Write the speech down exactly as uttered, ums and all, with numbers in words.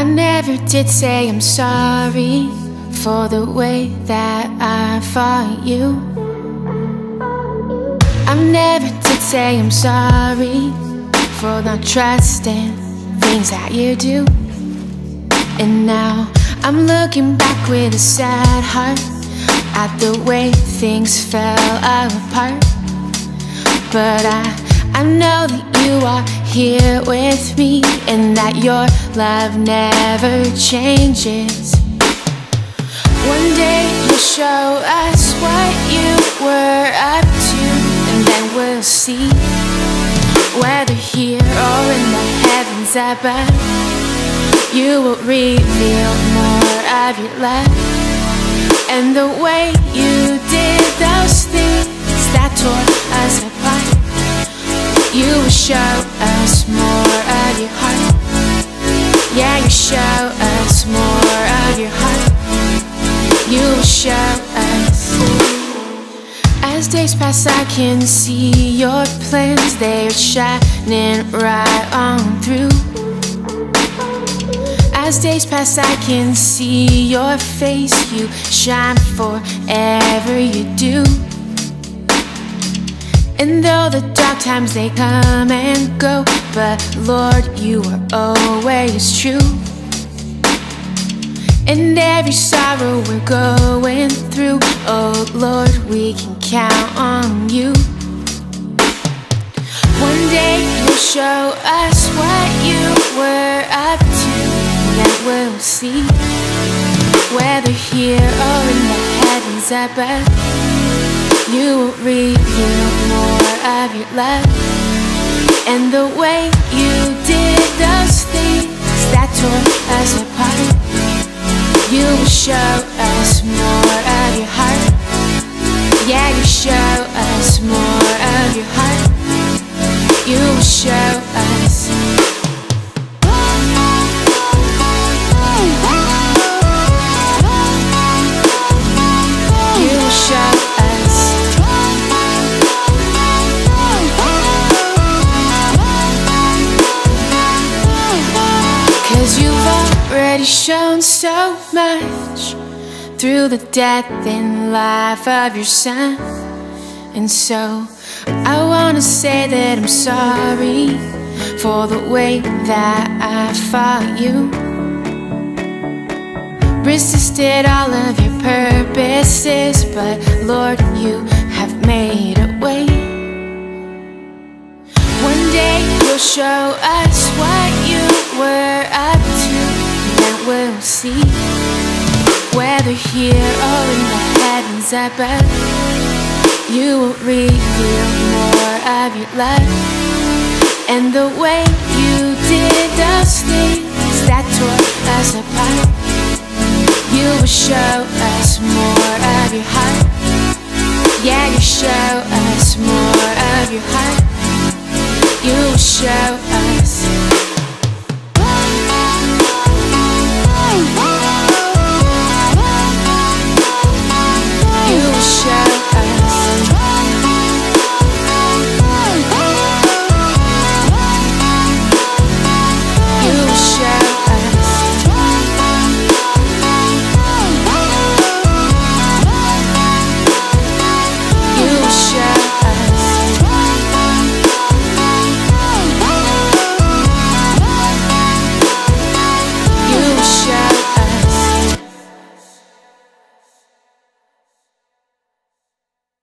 never did say I'm sorry for the way that I fought you. I never did say I'm sorry for not trusting things that you do. And now I'm looking back with a sad heart at the way things fell apart. But I, I know that you are here with me, and that your love never changes. One day you'll show us what you were up to, and then we'll see, whether here or in the heavens above, you will reveal more of your love. And the way you did those things that tore us apart, you will show us more of your heart. Yeah, you show us more of your heart. You will show us. As days pass, I can see your plans. They are shining right on through. As days pass, I can see your face. You shine forever, you do. And though the dark times, they come and go, but Lord, you are always true. And every sorrow we're going through, oh Lord, we can count on you. One day you'll show us what you were up to, and we'll see, whether here or in the heavens above, you will reveal more of your love. And the way you did those things that tore us apart, you will show us more of your heart. Yeah, you show us more of your heart. You will show us. You will show us. 'Cause you've already shown so much through the death and life of your son. And so I wanna say that I'm sorry for the way that I fought you, resisted all of your purposes, but Lord, you have made a way. One day you'll show us what you were up to, and we'll see, whether here or in the heavens above, you will reveal more of your love. And the way you did those things that tore us apart, you will show us more of your heart. Yeah, you show us more of your heart. You will show us.